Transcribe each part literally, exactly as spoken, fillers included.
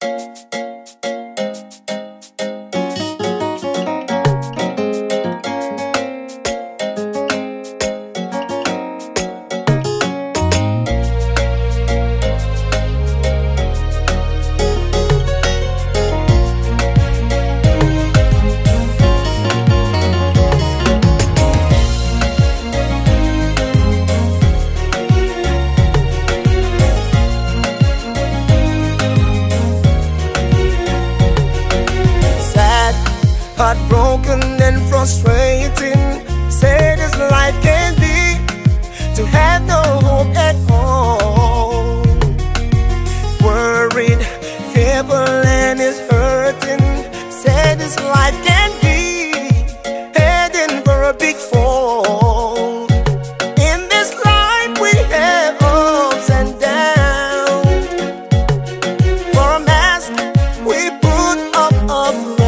Heartbroken and frustrating, sad as life can be, to have no hope at all. Worried, fearful and is hurting, sad as life can be, heading for a big fall. In this life we have ups and downs. For a mask we put up a frown.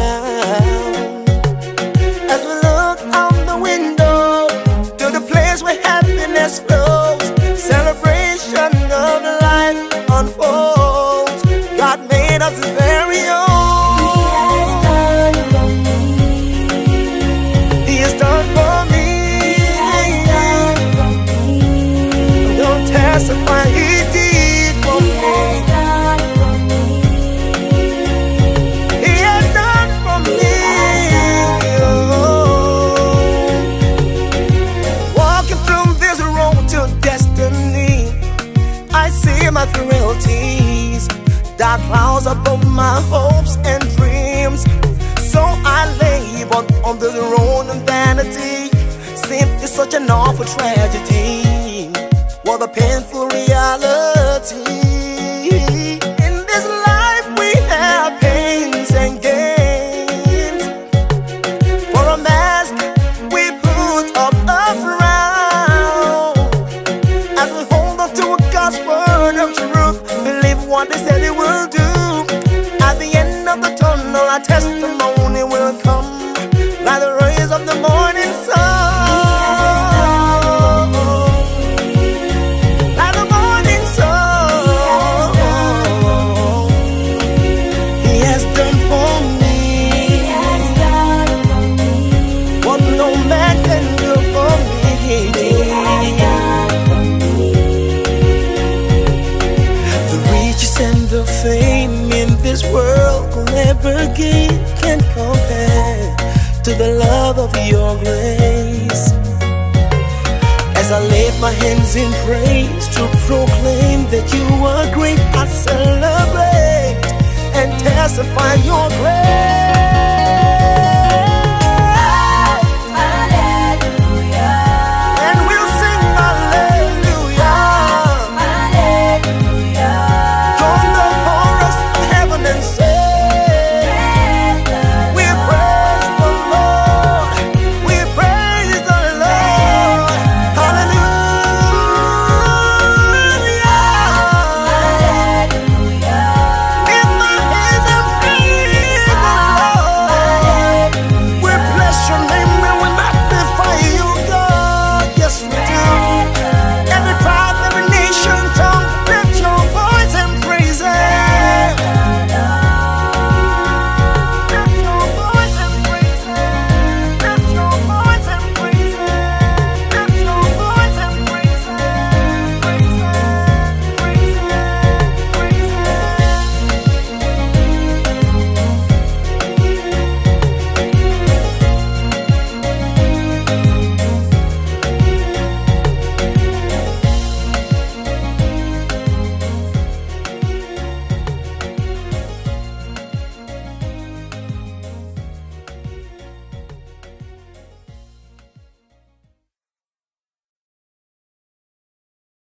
As we look out the window to the place where happiness flows, celebration of life unfolds. God made us His very own. He has done for me. He has done for me. I'm gonna testify He did for me. He has done for me. I see my frailties, dark clouds above my hopes and dreams. So I labor on the road of vanity. Seems it's such an awful tragedy. What a painful reality. In this life we have pains and gains. For a mask we put up a frown. As we hold on to a God's word of truth, believe what they said He will do. At the end of the tunnel, our testimony will come, like the rays of the morning sun, like the morning sun. He has done for me what no man can do for me. He did. And the fame in this world will never gain can compare to the love of your grace. As I lift my hands in praise to proclaim that you are great, I celebrate and testify your grace.